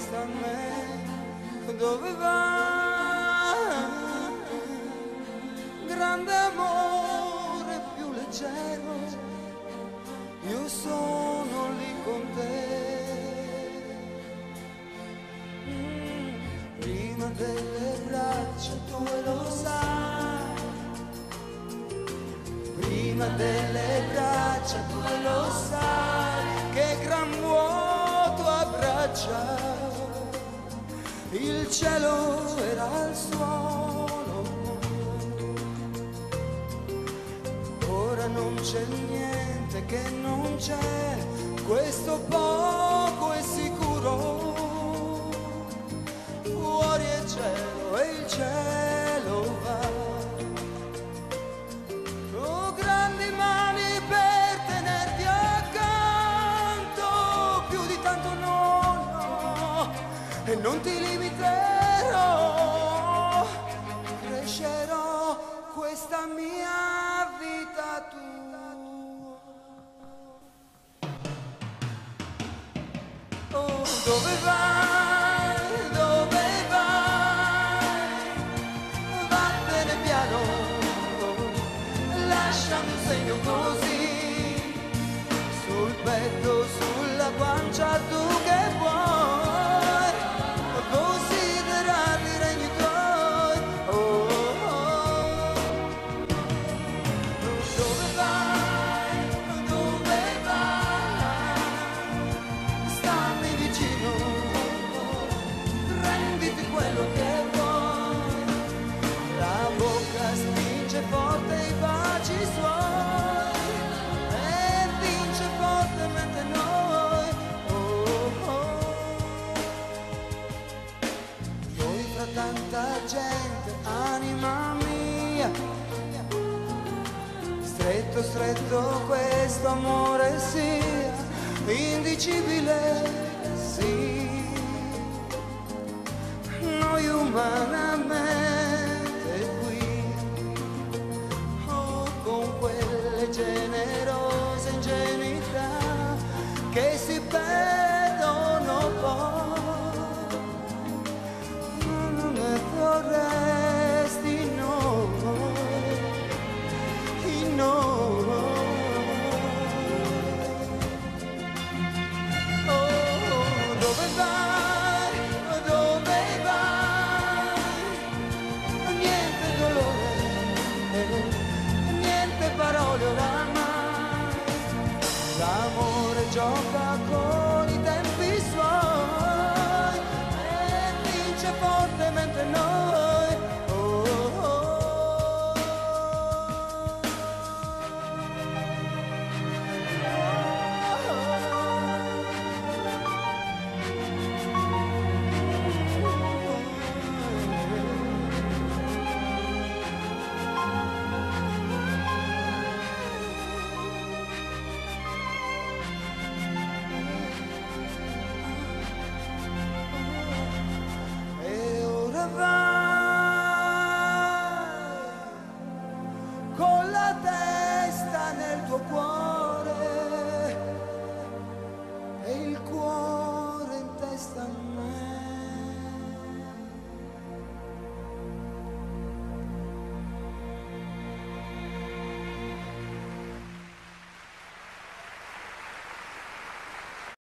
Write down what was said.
resta a me, dove vai? Grande amore più leggero, io sono lì con te. Prima delle braccia tu lo sai, prima delle braccia tu lo sai, che gran vuoto abbraccia, il cielo era al suolo, ora non c'è niente che non c'è, questo poco è sicuro, fuori è cielo e il cielo va. Ho grandi mani per tenerti accanto, più di tanto no, e non ti limiterò, crescerò questa mia vita tua. Oh, dove vai? Dove vai? Vattene piano, lascia un segno così, sul petto, sulla guancia, tu che vuoi, considerarli i regni tuoi. Oh, oh. Dove vai? Dove vai? Stammi vicino, prenditi quello che vuoi, la bocca spinge forte i baci suoi e vince fortemente noi. Oh, oh. Noi fra tanta gente, anima mia, stretto stretto questo amore sia, indicibile sì, noi umanamente qui, oh, con quelle generose ingenuità che si perdono poi, ma non ne vorresti in noi. Dove vai? Dove vai? Niente dolore, niente parole oramai, l'amore gioca con i tempi suoi e vince fortemente noi. Oh, oh, e ora vai con la testa nel tuo cuore,